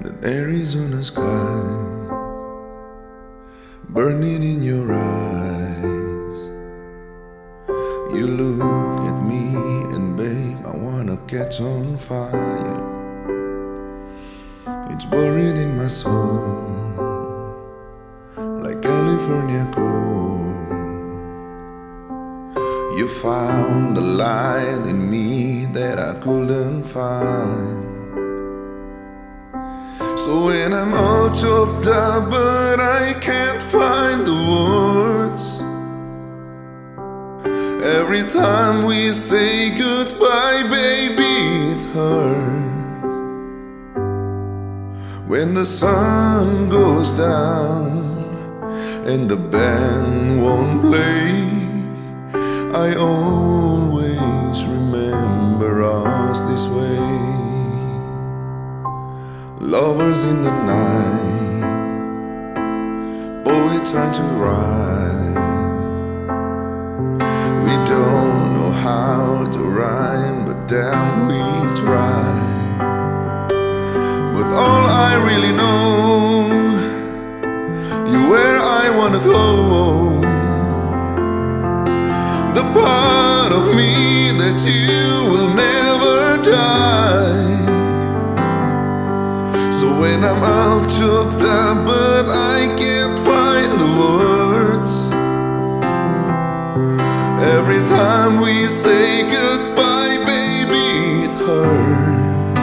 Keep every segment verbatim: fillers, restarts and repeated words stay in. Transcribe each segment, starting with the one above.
That Arizona sky burning in your eyes. You look at me and babe, I wanna catch on fire. It's buried in my soul like California gold. You found the light in me that I couldn't find. So when I'm all choked up but I can't find the words, every time we say goodbye, baby, it hurts. When the sun goes down and the band won't play, I always remember us this way. Lovers in the night, poet trying to write. We don't know how to rhyme, but damn we try. But all I really know, you're where I wanna go. The part of me that you will never die. So when I'm all choked up but I can't find the words, every time we say goodbye, baby, it hurts.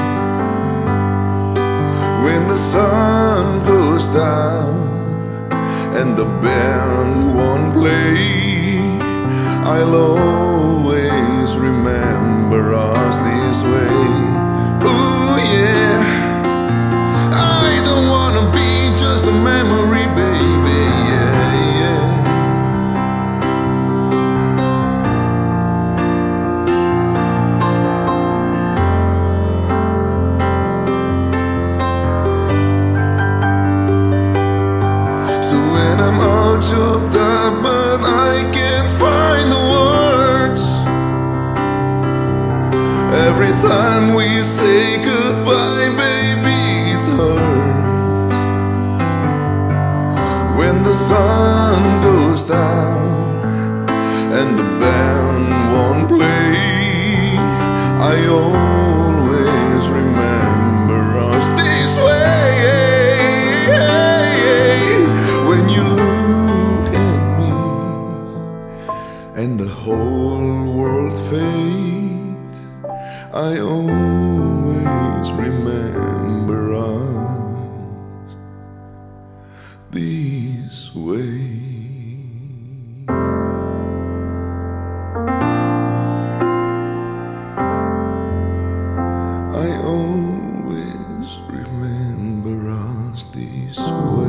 When the sun goes down and the band won't play, I'll always remember us this way. Ooh yeah, I don't wanna be just a memory, baby, yeah, yeah. So when I'm all choked up but I can't find the words, every time we say goodbye, baby, it hurts. When the sun goes down and the band won't play, I always remember us this way. When you look at me and the whole world fades, I always remember us this way. I always remember us this way.